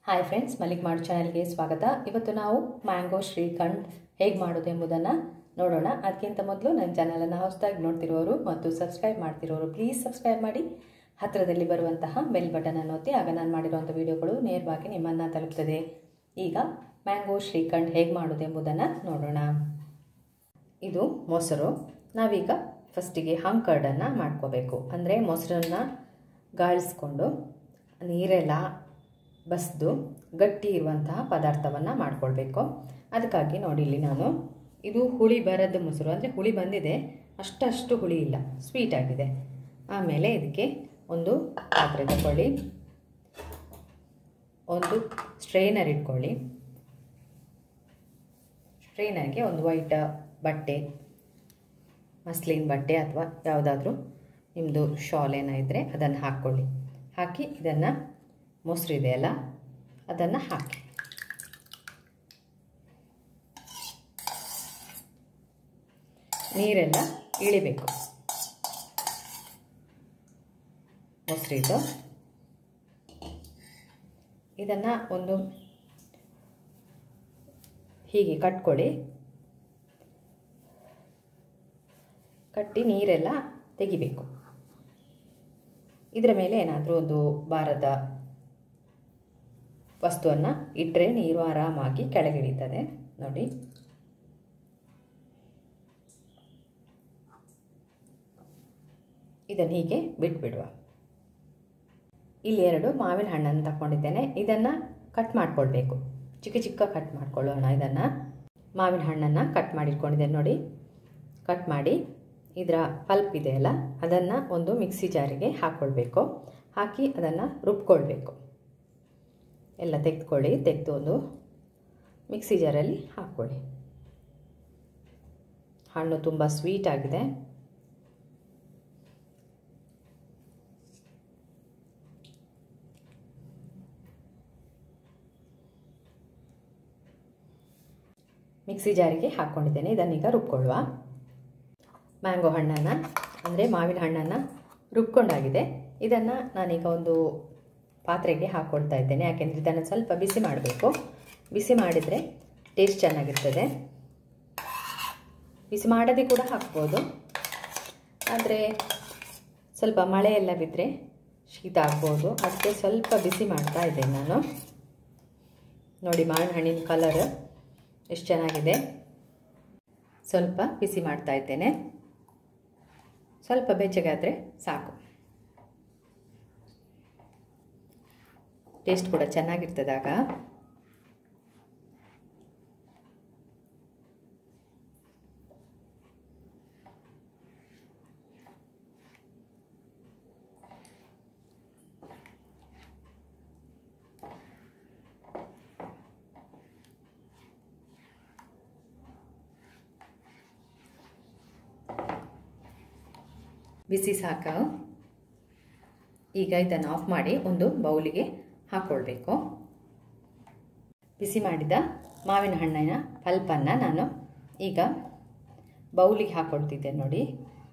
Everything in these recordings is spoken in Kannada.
ಹಾಯ್ ಫ್ರೆಂಡ್ಸ್, ಮಲ್ಲಿಕ್ ಮಾಡು ಚಾನೆಲ್ಗೆ ಸ್ವಾಗತ. ಇವತ್ತು ನಾವು ಮ್ಯಾಂಗೋ ಶ್ರೀಖಂಡ್ ಹೇಗೆ ಮಾಡೋದು ಎಂಬುದನ್ನು ನೋಡೋಣ. ಅದಕ್ಕಿಂತ ಮೊದಲು ನನ್ನ ಚಾನಲನ್ನು ಹೊಸದಾಗಿ ನೋಡ್ತಿರೋರು ಮತ್ತು ಸಬ್ಸ್ಕ್ರೈಬ್ ಮಾಡ್ತಿರೋರು ಪ್ಲೀಸ್ ಸಬ್ಸ್ಕ್ರೈಬ್ ಮಾಡಿ. ಹತ್ತಿರದಲ್ಲಿ ಬರುವಂತಹ ಬೆಲ್ ಬಟನನ್ನು ಒತ್ತಿ, ಆಗ ನಾನು ಮಾಡಿರುವಂಥ ವಿಡಿಯೋಗಳು ನೇರವಾಗಿ ನಿಮ್ಮನ್ನು ತಲುಪ್ತದೆ. ಈಗ ಮ್ಯಾಂಗೋ ಶ್ರೀಖಂಡ್ ಹೇಗೆ ಮಾಡೋದು ಎಂಬುದನ್ನು ನೋಡೋಣ. ಇದು ಮೊಸರು. ನಾವೀಗ ಫಸ್ಟಿಗೆ ಹಂಕರ್ಡನ್ನು ಮಾಡ್ಕೋಬೇಕು. ಅಂದರೆ ಮೊಸರನ್ನು ಗಾಳಿಸ್ಕೊಂಡು ನೀರೆಲ್ಲ ಬಸ್ದು ಗಟ್ಟಿ ಇರುವಂತಹ ಪದಾರ್ಥವನ್ನು ಮಾಡ್ಕೊಳ್ಬೇಕು. ಅದಕ್ಕಾಗಿ ನೋಡಿ, ಇಲ್ಲಿ ನಾನು ಇದು ಹುಳಿ ಬರದ ಮೊಸರು, ಅಂದರೆ ಹುಳಿ ಬಂದಿದೆ, ಅಷ್ಟು ಹುಳಿ ಇಲ್ಲ, ಸ್ವೀಟ್ ಆಗಿದೆ. ಆಮೇಲೆ ಇದಕ್ಕೆ ಒಂದು ಪಾತ್ರೆ ತಗೊಳ್ಳಿ, ಒಂದು ಸ್ಟ್ರೈನರ್ ಇಟ್ಕೊಳ್ಳಿ. ಸ್ಟ್ರೈನರ್ಗೆ ಒಂದು ವೈಟ್ ಬಟ್ಟೆ, ಮಸ್ಲಿನ್ ಬಟ್ಟೆ ಅಥವಾ ಯಾವುದಾದ್ರೂ ನಿಮ್ಮದು ಶಾಲ್ ಏನೋ ಇದ್ದರೆ ಅದನ್ನು ಹಾಕ್ಕೊಳ್ಳಿ. ಹಾಕಿ ಇದನ್ನು ಮೊಸರು ಇದೆಯಲ್ಲ ಅದನ್ನು ಹಾಕಿ. ನೀರೆಲ್ಲ ಇಳಿಬೇಕು ಮೊಸರಿದು. ಇದನ್ನು ಒಂದು ಹೀಗೆ ಕಟ್ಕೊಳ್ಳಿ. ಕಟ್ಟಿ ನೀರೆಲ್ಲ ತೆಗಿಬೇಕು. ಇದರ ಮೇಲೆ ಏನಾದರೂ ಒಂದು ಭಾರದ ವಸ್ತುವನ್ನು ಇಟ್ಟರೆ ನೀರು ಆರಾಮಾಗಿ ಕೆಳಗಿಳಿತದೆ. ನೋಡಿ, ಇದನ್ನು ಹೀಗೆ ಬಿಟ್ಬಿಡುವ. ಇಲ್ಲಿ 2 ಮಾವಿನ ಹಣ್ಣನ್ನು ತಗೊಂಡಿದ್ದೇನೆ. ಇದನ್ನು ಕಟ್ ಮಾಡ್ಕೊಳ್ಬೇಕು, ಚಿಕ್ಕ ಚಿಕ್ಕ ಕಟ್ ಮಾಡ್ಕೊಳ್ಳೋಣ. ಇದನ್ನು ಮಾವಿನ ಹಣ್ಣನ್ನು ಕಟ್ ಮಾಡಿಟ್ಕೊಂಡಿದ್ದೇನೆ ನೋಡಿ. ಕಟ್ ಮಾಡಿ ಇದರ ಪಲ್ಪ್ ಇದೆಯಲ್ಲ ಅದನ್ನು ಒಂದು ಮಿಕ್ಸಿ ಜಾರಿಗೆ ಹಾಕ್ಕೊಳ್ಬೇಕು. ಹಾಕಿ ಅದನ್ನು ರುಬ್ಕೊಳ್ಬೇಕು. ಎಲ್ಲ ತೆಗೆದುಕೊಳ್ಳಿ, ತೆಗೆದು ಒಂದು ಮಿಕ್ಸಿ ಜಾರಲ್ಲಿ ಹಾಕ್ಕೊಳ್ಳಿ. ಹಣ್ಣು ತುಂಬ ಸ್ವೀಟ್ ಆಗಿದೆ. ಮಿಕ್ಸಿ ಜಾರಿಗೆ ಹಾಕ್ಕೊಂಡಿದ್ದೇನೆ. ಇದನ್ನೀಗ ರುಬ್ಕೊಳ್ಳುವ. ಮ್ಯಾಂಗೋ ಹಣ್ಣನ್ನು, ಅಂದರೆ ಮಾವಿನ ಹಣ್ಣನ್ನು ರುಬ್ಕೊಂಡಾಗಿದೆ. ಇದನ್ನು ನಾನೀಗ ಒಂದು ಪಾತ್ರೆಗೆ ಹಾಕ್ಕೊಳ್ತಾ ಇದ್ದೇನೆ. ಯಾಕೆಂದರೆ ಇದನ್ನು ಸ್ವಲ್ಪ ಬಿಸಿ ಮಾಡಬೇಕು. ಬಿಸಿ ಮಾಡಿದರೆ ಟೇಸ್ಟ್ ಚೆನ್ನಾಗಿರ್ತದೆ. ಬಿಸಿ ಮಾಡದೆ ಕೂಡ ಹಾಕ್ಬೋದು, ಆದರೆ ಸ್ವಲ್ಪ ಮಳೆ ಎಲ್ಲ ಬಿದ್ದರೆ ಶೀತ ಆಗ್ಬೋದು. ಅದಕ್ಕೆ ಸ್ವಲ್ಪ ಬಿಸಿ ಮಾಡ್ತಾ ಇದ್ದೇನೆ ನಾನು. ನೋಡಿ, ಮಾವಿನ ಹಣ್ಣಿನ ಕಲರ್ ಎಷ್ಟು ಚೆನ್ನಾಗಿದೆ. ಸ್ವಲ್ಪ ಬಿಸಿ ಮಾಡ್ತಾ ಇದ್ದೇನೆ. ಸ್ವಲ್ಪ ಬೆಚ್ಚಗಾದರೆ ಸಾಕು. ಟೇಸ್ಟ್ ಕೂಡ ಚೆನ್ನಾಗಿರ್ತದೆ ಆಗ. ಬಿಸಿ ಸಾಕು. ಈಗ ಇದನ್ನು ಆಫ್ ಮಾಡಿ ಒಂದು ಬೌಲಿಗೆ ಹಾಕ್ಕೊಳ್ಬೇಕು. ಬಿಸಿ ಮಾಡಿದ ಮಾವಿನ ಹಣ್ಣಿನ ಪಲ್ಪನ್ನು ನಾನು ಈಗ ಬೌಲಿಗೆ ಹಾಕ್ಕೊಳ್ತಿದ್ದೆ ನೋಡಿ.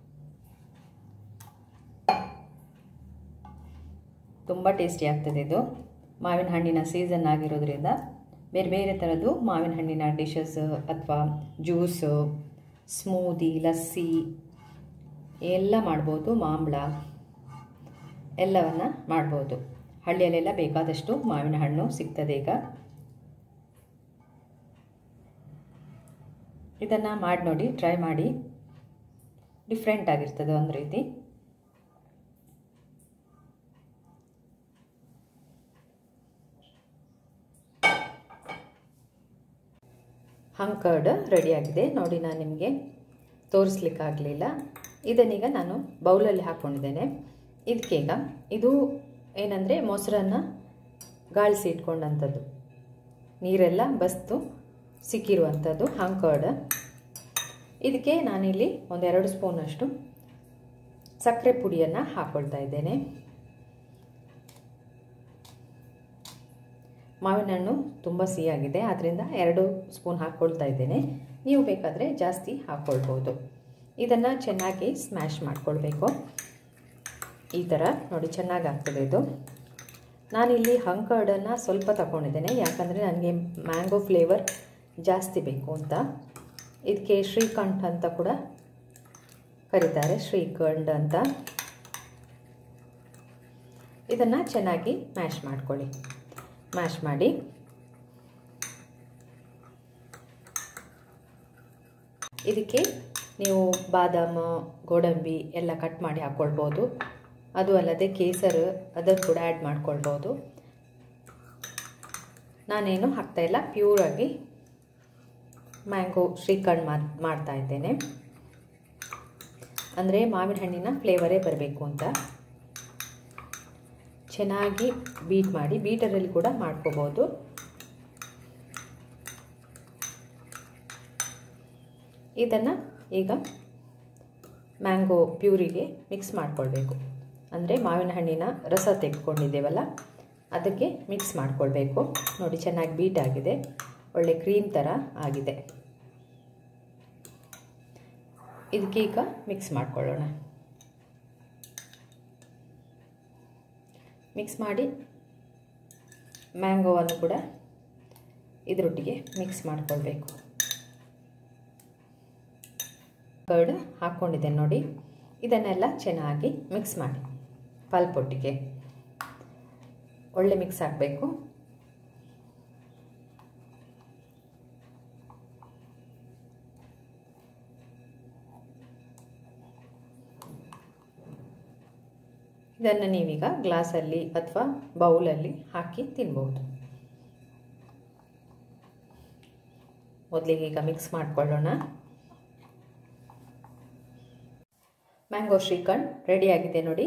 ತುಂಬ ಟೇಸ್ಟಿ ಆಗ್ತದೆ ಇದು. ಮಾವಿನ ಹಣ್ಣಿನ ಸೀಸನ್ ಆಗಿರೋದ್ರಿಂದ ಬೇರೆ ಬೇರೆ ಥರದ್ದು ಮಾವಿನ ಹಣ್ಣಿನ ಡಿಶಸ್ ಅಥವಾ ಜ್ಯೂಸು, ಸ್ಮೂದಿ, ಲಸ್ಸಿ ಎಲ್ಲ ಮಾಡ್ಬೋದು. ಮಾಂಬಳ ಎಲ್ಲವನ್ನು ಮಾಡ್ಬೋದು. ಹಳ್ಳಿಯಲ್ಲೆಲ್ಲ ಬೇಕಾದಷ್ಟು ಮಾವಿನ ಹಣ್ಣು ಸಿಗ್ತದೆ ಈಗ. ಇದನ್ನು ಮಾಡಿ ನೋಡಿ, ಟ್ರೈ ಮಾಡಿ. ಡಿಫ್ರೆಂಟ್ ಆಗಿರ್ತದೆ ಒಂದು ರೀತಿ. ಹಂಕರ್ಡ್ ರೆಡಿಯಾಗಿದೆ ನೋಡಿ. ನಾನು ನಿಮಗೆ ತೋರಿಸ್ಲಿಕ್ಕಾಗಲಿಲ್ಲ. ಇದನ್ನೀಗ ನಾನು ಬೌಲಲ್ಲಿ ಹಾಕ್ಕೊಂಡಿದ್ದೇನೆ. ಇದಕ್ಕೀಗ ಇದು ಏನಂದರೆ ಮೊಸರನ್ನು ಗಾಳಿಸಿ ಇಟ್ಕೊಂಡಂಥದ್ದು, ನೀರೆಲ್ಲ ಬಸ್ತು ಸಿಕ್ಕಿರುವಂಥದ್ದು ಹಂಕರ್ಡ್. ಇದಕ್ಕೆ ನಾನಿಲ್ಲಿ 1-2 ಸ್ಪೂನಷ್ಟು ಸಕ್ಕರೆ ಪುಡಿಯನ್ನು ಹಾಕ್ಕೊಳ್ತಾ ಇದ್ದೇನೆ. ಮಾವಿನ ಹಣ್ಣು ತುಂಬ ಸಿಹಿಯಾಗಿದೆ, ಆದ್ದರಿಂದ 2 ಸ್ಪೂನ್ ಹಾಕ್ಕೊಳ್ತಾ ಇದ್ದೇನೆ. ನೀವು ಬೇಕಾದರೆ ಜಾಸ್ತಿ ಹಾಕ್ಕೊಳ್ಬೋದು. ಇದನ್ನು ಚೆನ್ನಾಗಿ ಸ್ಮ್ಯಾಶ್ ಮಾಡ್ಕೊಳ್ಬೇಕು. ಈ ಥರ ನೋಡಿ, ಚೆನ್ನಾಗಿ ಆಗ್ತದೆ ಇದು. ನಾನಿಲ್ಲಿ ಹಂಗ್ ಕರ್ಡನ್ನು ಸ್ವಲ್ಪ ತಗೊಂಡಿದ್ದೇನೆ, ಯಾಕಂದರೆ ನನಗೆ ಮ್ಯಾಂಗೋ ಫ್ಲೇವರ್ ಜಾಸ್ತಿ ಬೇಕು ಅಂತ. ಇದಕ್ಕೆ ಶ್ರೀಕಂಠ್ ಅಂತ ಕೂಡ ಕರೀತಾರೆ, ಶ್ರೀಕಂಠ್ ಅಂತ. ಇದನ್ನು ಚೆನ್ನಾಗಿ ಮ್ಯಾಶ್ ಮಾಡ್ಕೊಳ್ಳಿ. ಮ್ಯಾಶ್ ಮಾಡಿ ಇದಕ್ಕೆ ನೀವು ಬಾದಾಮ, ಗೋಡಂಬಿ ಎಲ್ಲ ಕಟ್ ಮಾಡಿ ಹಾಕ್ಕೊಳ್ಬೋದು. ಅದು ಅಲ್ಲದೆ ಕೇಸರ್ ಅದನ್ನು ಕೂಡ ಆ್ಯಡ್ ಮಾಡ್ಕೊಳ್ಬೋದು. ನಾನೇನು ಹಾಕ್ತಾಯಿಲ್ಲ, ಪ್ಯೂರಾಗಿ ಮ್ಯಾಂಗೋ ಶ್ರೀಕಂಠ್ ಮಾಡ್ತಾ ಇದ್ದೇನೆ. ಅಂದರೆ ಮಾವಿನ ಹಣ್ಣಿನ ಫ್ಲೇವರೇ ಬರಬೇಕು ಅಂತ. ಚೆನ್ನಾಗಿ ಬೀಟ್ ಮಾಡಿ, ಬೀಟರಲ್ಲಿ ಕೂಡ ಮಾಡ್ಕೋಬೋದು. ಇದನ್ನು ಈಗ ಮ್ಯಾಂಗೋ ಪ್ಯೂರಿಗೆ ಮಿಕ್ಸ್ ಮಾಡಿಕೊಳ್ಬೇಕು. ಅಂದರೆ ಮಾವಿನ ಹಣ್ಣಿನ ರಸ ತೆಗೆದುಕೊಂಡಿದ್ದೇವಲ್ಲ ಅದಕ್ಕೆ ಮಿಕ್ಸ್ ಮಾಡಿಕೊಳ್ಬೇಕು. ನೋಡಿ, ಚೆನ್ನಾಗಿ ಬೀಟ್ ಆಗಿದೆ, ಒಳ್ಳೆ ಕ್ರೀಮ್ ಥರ ಆಗಿದೆ. ಇದಕ್ಕೆ ಈಗ ಮಿಕ್ಸ್ ಮಾಡ್ಕೊಳ್ಳೋಣ. ಮಿಕ್ಸ್ ಮಾಡಿ ಮ್ಯಾಂಗೋವನ್ನು ಕೂಡ ಇದರೊಟ್ಟಿಗೆ ಮಿಕ್ಸ್ ಮಾಡಿಕೊಳ್ಬೇಕು. ಕರ್ಡ್ ಹಾಕ್ಕೊಂಡಿದ್ದೇನೆ ನೋಡಿ. ಇದನ್ನೆಲ್ಲ ಚೆನ್ನಾಗಿ ಮಿಕ್ಸ್ ಮಾಡಿ ಪಲ್ಪೊಟ್ಟಿಗೆ ಒಳ್ಳೆ ಮಿಕ್ಸ್ ಆಗಬೇಕು. ಇದನ್ನು ನೀವೀಗ ಗ್ಲಾಸಲ್ಲಿ ಅಥವಾ ಬೌಲಲ್ಲಿ ಹಾಕಿ ತಿನ್ಬೋದು. ಮೊದಲಿಗೆ ಈಗ ಮಿಕ್ಸ್ ಮಾಡಿಕೊಳ್ಳೋಣ. ಮ್ಯಾಂಗೋ ಶ್ರೀಕಂಠ್ ರೆಡಿಯಾಗಿದೆ ನೋಡಿ.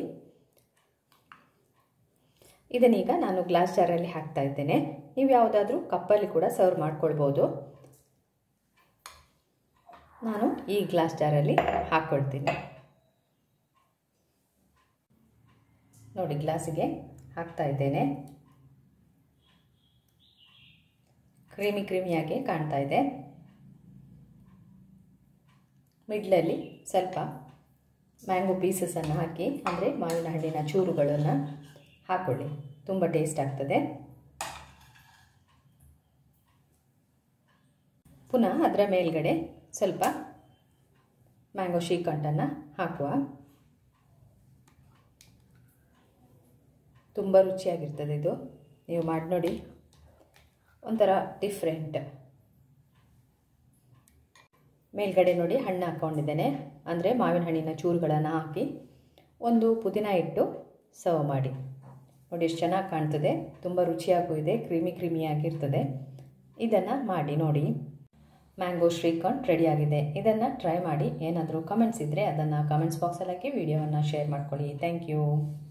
ಇದನ್ನೀಗ ನಾನು ಗ್ಲಾಸ್ ಜಾರಲ್ಲಿ ಹಾಕ್ತಾ ಇದ್ದೇನೆ. ನೀವು ಯಾವುದಾದ್ರೂ ಕಪ್ಪಲ್ಲಿ ಕೂಡ ಸರ್ವ್ ಮಾಡ್ಕೊಳ್ಬೋದು. ನಾನು ಈ ಗ್ಲಾಸ್ ಜಾರಲ್ಲಿ ಹಾಕ್ಕೊಳ್ತೀನಿ. ನೋಡಿ, ಗ್ಲಾಸಿಗೆ ಹಾಕ್ತಾ ಇದ್ದೇನೆ. ಕ್ರೀಮಿಯಾಗಿ ಕಾಣ್ತಾ ಇದೆ. ಮಿಡ್ಲಲ್ಲಿ ಸ್ವಲ್ಪ ಮ್ಯಾಂಗೋ ಪೀಸಸನ್ನು ಹಾಕಿ, ಅಂದರೆ ಮಾವಿನ ಹಣ್ಣಿನ ಚೂರುಗಳನ್ನು ಹಾಕ್ಕೊಳ್ಳಿ, ತುಂಬ ಟೇಸ್ಟ್ ಆಗ್ತದೆ. ಪುನಃ ಅದರ ಮೇಲ್ಗಡೆ ಸ್ವಲ್ಪ ಮ್ಯಾಂಗೋ ಶ್ರೀಕಂಠನ್ನು ಹಾಕುವ. ತುಂಬ ರುಚಿಯಾಗಿರ್ತದೆ ಇದು. ನೀವು ಮಾಡಿ ನೋಡಿ, ಒಂಥರ ಡಿಫ್ರೆಂಟ್. ಮೇಲ್ಗಡೆ ನೋಡಿ ಹಣ್ಣು ಹಾಕ್ಕೊಂಡಿದ್ದೇನೆ, ಅಂದರೆ ಮಾವಿನ ಹಣ್ಣಿನ ಚೂರುಗಳನ್ನು ಹಾಕಿ ಒಂದು ಪುದೀನ ಇಟ್ಟು ಸರ್ವ್ ಮಾಡಿ. ನೋಡಿ ಎಷ್ಟು ಚೆನ್ನಾಗಿ ಕಾಣ್ತದೆ, ತುಂಬ ರುಚಿಯಾಗೂ ಇದೆ, ಕ್ರೀಮಿಯಾಗಿರ್ತದೆ. ಇದನ್ನು ಮಾಡಿ ನೋಡಿ. ಮ್ಯಾಂಗೋ ಶ್ರೀಕಂಠ್ ರೆಡಿಯಾಗಿದೆ. ಇದನ್ನು ಟ್ರೈ ಮಾಡಿ. ಏನಾದರೂ ಕಮೆಂಟ್ಸ್ ಇದ್ದರೆ ಅದನ್ನು ಕಮೆಂಟ್ಸ್ ಬಾಕ್ಸಲ್ಲಿ ಹಾಕಿ ವಿಡಿಯೋವನ್ನು ಶೇರ್ ಮಾಡ್ಕೊಳ್ಳಿ. Thank you.